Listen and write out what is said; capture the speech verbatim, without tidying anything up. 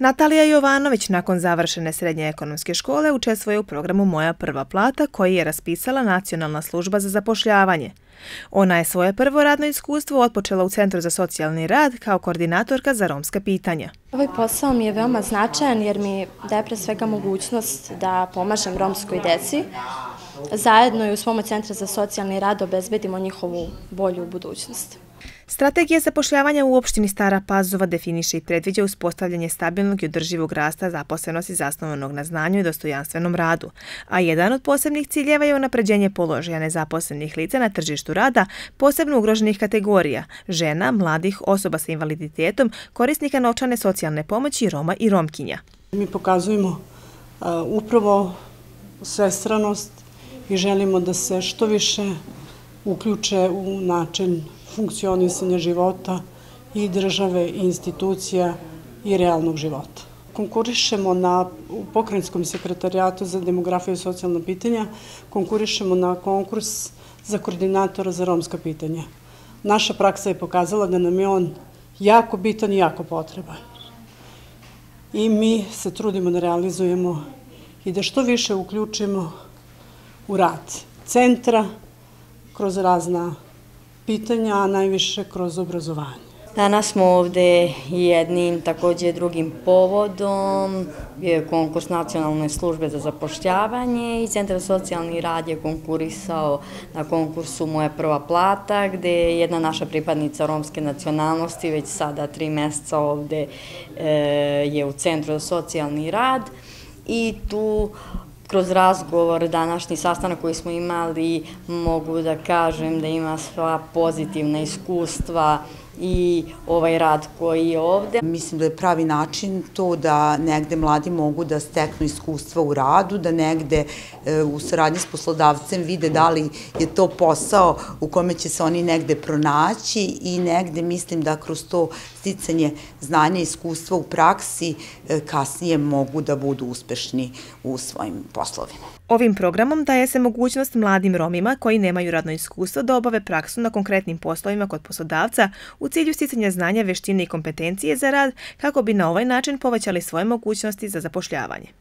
Natalija Jovanović nakon završene srednje ekonomske škole učestvuje u programu Moja prva plata koji je raspisala Nacionalna služba za zapošljavanje. Ona je svoje prvo radno iskustvo otpočela u Centru za socijalni rad kao koordinatorka za romska pitanja. Ovaj posao mi je veoma značajan jer mi daje pre svega mogućnost da pomažem romskoj deci, zajedno i u svom Centru za socijalni rad obezbedimo njihovu bolju budućnost. Strategija zapošljavanja u opštini Stara Pazova definiše i predviđa uspostavljanje stabilnog i održivog rasta zaposlenosti zasnovanog na znanju i dostojanstvenom radu, a jedan od posebnih ciljeva je unapređenje položaja nezaposlenih lica na tržištu rada, posebno ugroženih kategorija, žena, mladih, osoba sa invaliditetom, korisnika novčane socijalne pomoći, Roma i Romkinja. Mi pokazujemo uh, upravo svestranost i želimo da se što više uključe u način funkcionisanja života i države, i institucija i realnog života. Konkurišemo na u Pokrajinskom sekretarijatu za demografiju i socijalna pitanja, konkurišemo na konkurs za koordinatora za romska pitanja. Naša praksa je pokazala da nam je on jako bitan i jako potreban. I mi se trudimo da realizujemo i da što više uključimo u rad centra kroz razna pitanja, a najviše kroz obrazovanje. Danas smo ovde jednim, također drugim povodom. Je konkurs Nacionalne službe za zapošljavanje i Centar za socijalni rad je konkurisao na konkursu Moja prva plata, gde je jedna naša pripadnica romske nacionalnosti već sada tri meseca ovde je u Centru za socijalni rad i tu kroz razgovor, današnji sastanak koji smo imali, mogu da kažem da ima sva pozitivna iskustva i ovaj rad koji je ovde. Mislim da je pravi način to da negde mladi mogu da steknu iskustva u radu, da negde u saradnji s poslodavcem vide da li je to posao u kome će se oni negde pronaći i negde mislim da kroz to sticanje znanja i iskustva u praksi kasnije mogu da budu uspešni u svojim poslovima. Ovim programom daje se mogućnost mladim Romima koji nemaju radno iskustvo da obave praksu na konkretnim poslovima kod poslodavca u cilju sticanja znanja, veštine i kompetencije za rad kako bi na ovaj način povećali svoje mogućnosti za zapošljavanje.